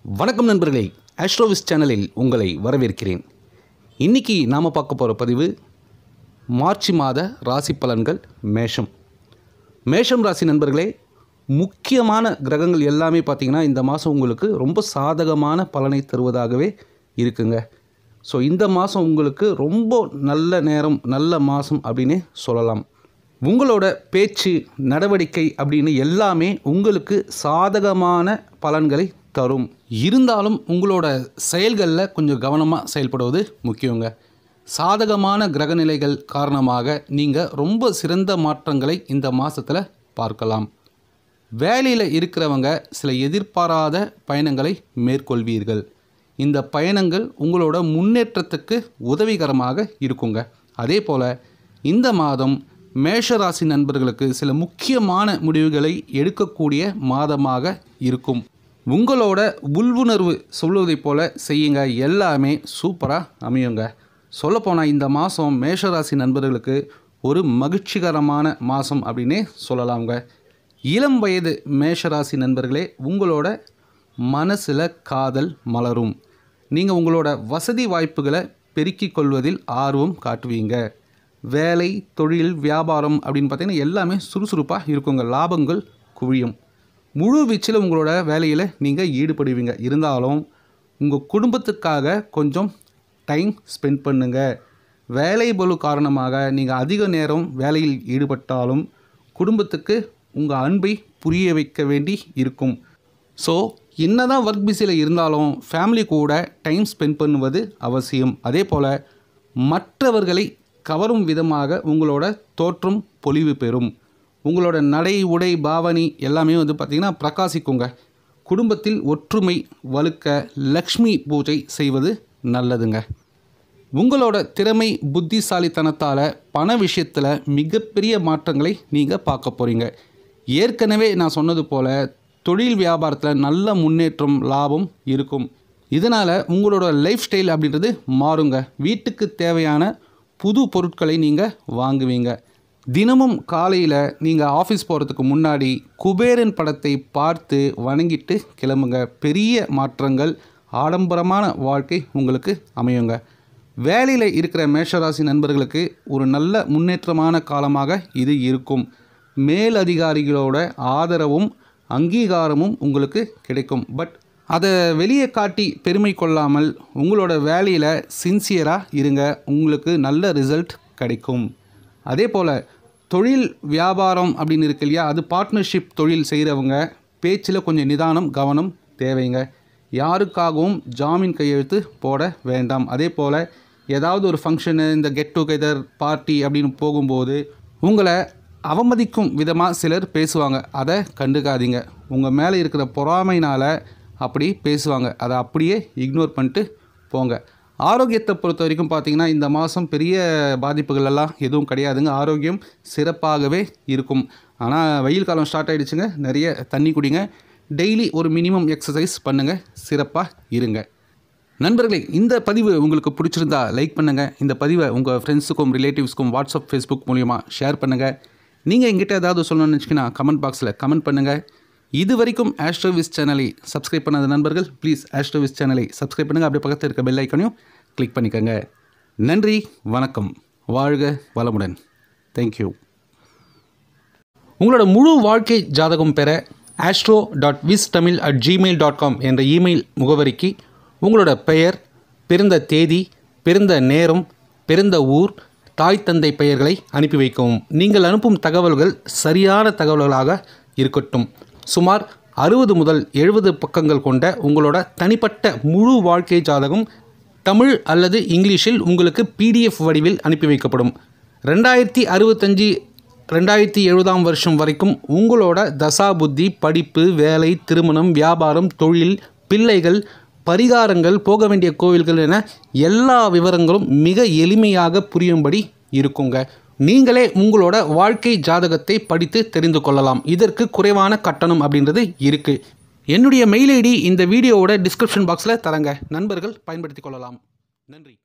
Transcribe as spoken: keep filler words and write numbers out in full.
வணக்கம் நண்பர்களே, ஆஸ்ட்ரோவிஸ் சேனலில் உங்களை வரவேற்கிறேன். இன்றைக்கி நாம் பார்க்க போகிற பதிவு மார்ச் மாத ராசி பலன்கள் மேஷம். மேஷம் ராசி நண்பர்களே, முக்கியமான கிரகங்கள் எல்லாமே பார்த்திங்கன்னா இந்த மாதம் உங்களுக்கு ரொம்ப சாதகமான பலனை தருவதாகவே இருக்குங்க. ஸோ இந்த மாதம் உங்களுக்கு ரொம்ப நல்ல நேரம், நல்ல மாதம் அப்படின்னே சொல்லலாம். உங்களோட பேச்சு, நடவடிக்கை அப்படின்னு எல்லாமே உங்களுக்கு சாதகமான பலன்களை தரும். இருந்தாலும் உங்களோட செயல்களில் கொஞ்சம் கவனமாக செயல்படுவது முக்கியங்க. சாதகமான கிரகநிலைகள் காரணமாக நீங்கள் ரொம்ப சிறந்த மாற்றங்களை இந்த மாதத்தில் பார்க்கலாம். வேலையில் இருக்கிறவங்க சில எதிர்பாராத பயணங்களை மேற்கொள்வீர்கள். இந்த பயணங்கள் உங்களோட முன்னேற்றத்துக்கு உதவிகரமாக இருக்குங்க. அதே போல் இந்த மாதம் மேஷராசி நண்பர்களுக்கு சில முக்கியமான முடிவுகளை எடுக்கக்கூடிய மாதமாக இருக்கும். உங்களோட உள்வுணர்வு சொல்வதைப் போல் செய்யுங்க, எல்லாமே சூப்பராக அமையுங்க. சொல்லப்போனால் இந்த மாதம் மேஷராசி நண்பர்களுக்கு ஒரு மகிழ்ச்சிகரமான மாதம் அப்படின்னே சொல்லலாங்க. இளம் வயது மேஷராசி நண்பர்களே, உங்களோட மனசில் காதல் மலரும். நீங்கள் உங்களோட வசதி வாய்ப்புகளை பெருக்கிக் கொள்வதில் ஆர்வம் காட்டுவீங்க. வேலை, தொழில், வியாபாரம் அப்படின்னு பார்த்திங்கன்னா எல்லாமே சுறுசுறுப்பாக இருக்குங்க. லாபங்கள் குவியும். முழு வீச்சில் உங்களோட வேலையில் நீங்கள் ஈடுபடுவீங்க. இருந்தாலும் உங்கள் குடும்பத்துக்காக கொஞ்சம் டைம் ஸ்பெண்ட் பண்ணுங்கள். வேலை பளு காரணமாக நீங்கள் அதிக நேரம் வேலையில் ஈடுபட்டாலும் குடும்பத்துக்கு உங்கள் அன்பை புரிய வைக்க வேண்டி இருக்கும். ஸோ என்னதான் ஒர்க் பிஸியில் இருந்தாலும் ஃபேமிலி கூட டைம் ஸ்பெண்ட் பண்ணுவது அவசியம். அதே போல் மற்றவர்களை கவரும் விதமாக உங்களோட தோற்றம் பொலிவு பெறும். உங்களோட நடை, உடை, பாவனை எல்லாமே வந்து பார்த்திங்கன்னா பிரகாசிக்குங்க. குடும்பத்தில் ஒற்றுமை வலுக்க லக்ஷ்மி பூஜை செய்வது நல்லதுங்க. உங்களோட திறமை, புத்திசாலித்தனத்தால் பண விஷயத்தில் மிகப்பெரிய மாற்றங்களை நீங்கள் பார்க்க போகிறீங்க. ஏற்கனவே நான் சொன்னது போல் தொழில் வியாபாரத்தில் நல்ல முன்னேற்றம், லாபம் இருக்கும். இதனால் உங்களோட லைஃப் ஸ்டைல் அப்படின்றது மாறுங்க. வீட்டுக்கு தேவையான புது பொருட்களை நீங்கள் வாங்குவீங்க. தினமும் காலையில் நீங்கள் ஆஃபீஸ் போகிறதுக்கு முன்னாடி குபேரன் படத்தை பார்த்து வணங்கிட்டு கிளம்புங்க. பெரிய மாற்றங்கள், ஆடம்பரமான வாழ்க்கை உங்களுக்கு அமையுங்க. வேலையில் இருக்கிற மேஷராசி நண்பர்களுக்கு ஒரு நல்ல முன்னேற்றமான காலமாக இது இருக்கும். மேலதிகாரிகளோட ஆதரவும் அங்கீகாரமும் உங்களுக்கு கிடைக்கும். பட் அதை வெளியே காட்டி பெருமை கொள்ளாமல் உங்களோட வேலையில் சின்சியராக இருங்க. உங்களுக்கு நல்ல ரிசல்ட் கிடைக்கும். அதே போல் தொழில் வியாபாரம் அப்படின்னு இருக்கு இல்லையா, அது பார்ட்னர்ஷிப் தொழில் செய்கிறவங்க பேச்சில் கொஞ்சம் நிதானம், கவனம் தேவைங்க. யாருக்காகவும் ஜாமீன் கையெழுத்து போட வேண்டாம். அதே போல் ஏதாவது ஒரு ஃபங்க்ஷனு, இந்த கெட் டுகெதர் பார்ட்டி அப்படின்னு போகும்போது உங்களை அவமதிக்கும் விதமாக சிலர் பேசுவாங்க. அதை கண்டுக்காதீங்க. உங்கள் மேலே இருக்கிற பொறாமைனால் அப்படி பேசுவாங்க. அதை அப்படியே இக்னோர் பண்ணிட்டு போங்க. ஆரோக்கியத்தை பொறுத்த வரைக்கும் பார்த்திங்கன்னா இந்த மாதம் பெரிய பாதிப்புகள் எல்லாம் எதுவும் கிடையாதுங்க. ஆரோக்கியம் சிறப்பாகவே இருக்கும். ஆனால் வெயில் காலம் ஸ்டார்ட் ஆகிடுச்சுங்க. நிறைய தண்ணி குடிங்க. டெய்லி ஒரு மினிமம் எக்ஸசைஸ் பண்ணுங்கள். சிறப்பாக இருங்க. நண்பர்களே, இந்த பதிவு உங்களுக்கு பிடிச்சிருந்தா லைக் பண்ணுங்கள். இந்த பதிவை உங்கள் ஃப்ரெண்ட்ஸுக்கும் ரிலேட்டிவ்ஸ்க்கும் வாட்ஸ்அப், ஃபேஸ்புக் மூலிமா ஷேர் பண்ணுங்கள். நீங்கள் எங்கிட்ட ஏதாவது சொல்லணும்னு நினச்சிங்கன்னா கமெண்ட் பாக்ஸில் கமெண்ட் பண்ணுங்கள். இது வரைக்கும் ஆஸ்ட்ரோவிஸ் சேனலை சப்ஸ்கிரைப் பண்ணாத நண்பர்கள் ப்ளீஸ் ஆஸ்ட்ரோவிஸ் சேனலை சப்ஸ்கிரைப் பண்ணுங்கள். அப்படியே பக்கத்தில் இருக்க பெல் ஐக்கனையும் கிளிக் பண்ணிக்கோங்க. நன்றி, வணக்கம், வாழ்க வளமுடன். தேங்க்யூ. உங்களோட முழு வாழ்க்கை ஜாதகம் பெற ஆஸ்ட்ரோ டாட் விஸ்டமில் அட் ஜிமெயில் டாட் காம் என்ற இமெயில் முகவரிக்கு உங்களோட பெயர், பிறந்த தேதி, பிறந்த நேரம், பிறந்த ஊர், தாய் தந்தை பெயர்களை அனுப்பி வைக்கவும். நீங்கள் அனுப்பும் தகவல்கள் சரியான தகவல்களாக இருக்கட்டும். சுமார் அறுபது முதல் எழுபது பக்கங்கள் கொண்ட உங்களோட தனிப்பட்ட முழு வாழ்க்கை ஜாதகம் தமிழ் அல்லது இங்கிலீஷில் உங்களுக்கு பிடிஎஃப் வடிவில் அனுப்பி வைக்கப்படும். ரெண்டாயிரத்தி அறுபத்தஞ்சி ரெண்டாயிரத்தி எழுபதாம் வருஷம் வரைக்கும் உங்களோட தசா புத்தி, படிப்பு, வேலை, திருமணம், வியாபாரம், தொழில், பிள்ளைகள், பரிகாரங்கள், போக வேண்டிய கோவில்கள் என எல்லா விவரங்களும் மிக எளிமையாக புரியும்படி இருக்குங்க. நீங்களே உங்களோட வாழ்க்கை ஜாதகத்தை படித்து தெரிந்து கொள்ளலாம். இதற்கு குறைவான கட்டணம் அப்படின்றது இருக்குது. என்னுடைய மெயில் ஐடி இந்த வீடியோவோட டிஸ்கிரிப்ஷன் பாக்ஸில் தரங்க. நண்பர்கள் பயன்படுத்தி கொள்ளலாம். நன்றி.